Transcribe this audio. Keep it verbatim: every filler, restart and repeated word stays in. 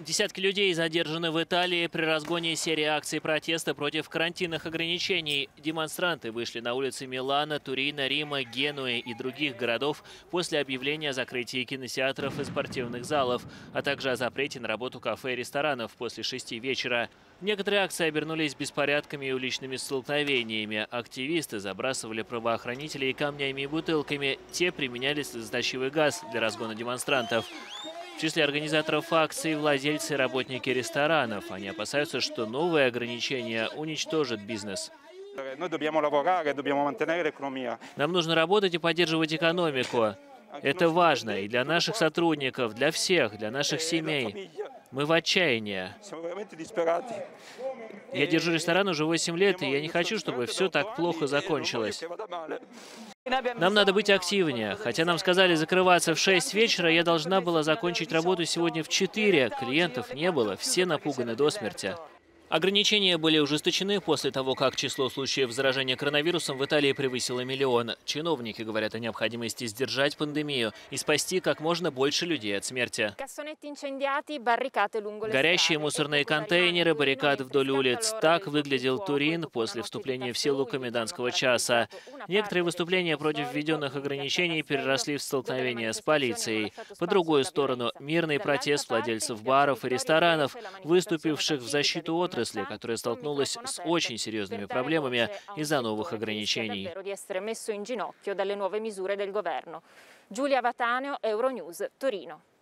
Десятки людей задержаны в Италии при разгоне серии акций протеста против карантинных ограничений. Демонстранты вышли на улицы Милана, Турина, Рима, Генуи и других городов после объявления о закрытии кинотеатров и спортивных залов, а также о запрете на работу кафе и ресторанов после шести вечера. Некоторые акции обернулись беспорядками и уличными столкновениями. Активисты забрасывали правоохранителей камнями и бутылками. Те применяли слезоточивый газ для разгона демонстрантов. В числе организаторов акций владельцы и работники ресторанов. Они опасаются, что новые ограничения уничтожат бизнес. Нам нужно работать и поддерживать экономику. Это важно и для наших сотрудников, для всех, для наших семей. Мы в отчаянии. Я держу ресторан уже восемь лет, и я не хочу, чтобы все так плохо закончилось. Нам надо быть активнее. Хотя нам сказали закрываться в шесть вечера, я должна была закончить работу сегодня в четыре. Клиентов не было, все напуганы до смерти. Ограничения были ужесточены после того, как число случаев заражения коронавирусом в Италии превысило миллион. Чиновники говорят о необходимости сдержать пандемию и спасти как можно больше людей от смерти. Горящие мусорные контейнеры, баррикады вдоль улиц. Так выглядел Турин после вступления в силу комендантского часа. Некоторые выступления против введенных ограничений переросли в столкновения с полицией. По другую сторону, мирный протест владельцев баров и ресторанов, выступивших в защиту отрасли, которая столкнулась с очень серьезными проблемами из-за новых ограничений. Giulia Vataneo, Euronews, Torino.